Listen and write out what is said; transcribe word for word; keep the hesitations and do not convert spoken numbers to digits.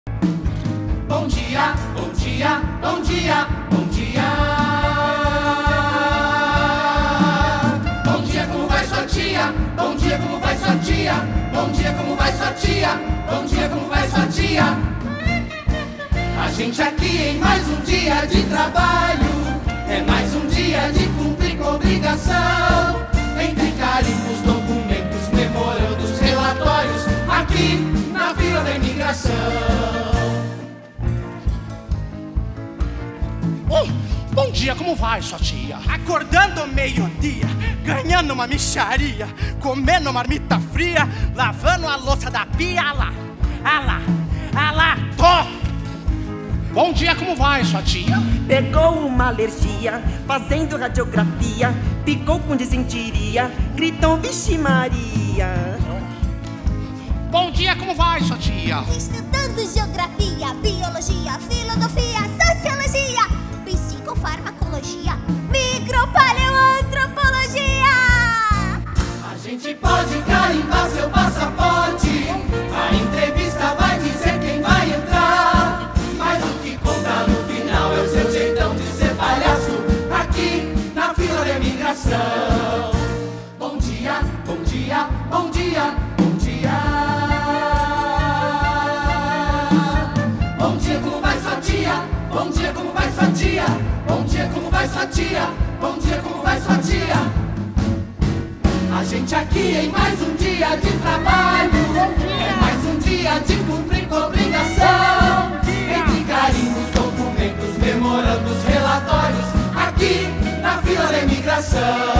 Bom dia, bom dia, bom dia, bom dia. Bom dia, como vai sua tia? Bom dia, como vai sua tia? Bom dia, como vai sua tia? Bom dia, como vai sua tia? A gente aqui em mais um dia de trabalho. É mais um dia de cumprir com obrigação. Entre carimbos, documentos, memorandos, relatórios, aqui na fila da imigração. Oh, bom dia, como vai sua tia? Acordando meio-dia, ganhando uma mixaria, comendo marmita fria, lavando a louça da pia, ah lá, ah lá, ah lá, tô! Bom dia, como vai sua tia? Pegou uma alergia, fazendo radiografia, ficou com disenteria, gritou vixe Maria. Bom dia, como vai sua tia? Estudando geografia, biologia, filosofia, sociologia, psicofarmacologia, micropaleoantropologia. A gente pode carimbar seu passaporte, a entrevista vai dizer quem vai entrar, mas o que conta no final é o seu jeitão de ser palhaço, aqui na fila da imigração. Bom dia, bom dia, bom dia, bom dia. Bom dia, como vai sua tia? Bom dia, como vai sua tia? Bom dia, como vai sua tia? Bom dia, como vai sua tia? A gente aqui em mais um dia de trabalho. É mais um dia de cumprir com obrigação. Entre carimbos, documentos, memorandos, relatórios, aqui na fila da imigração.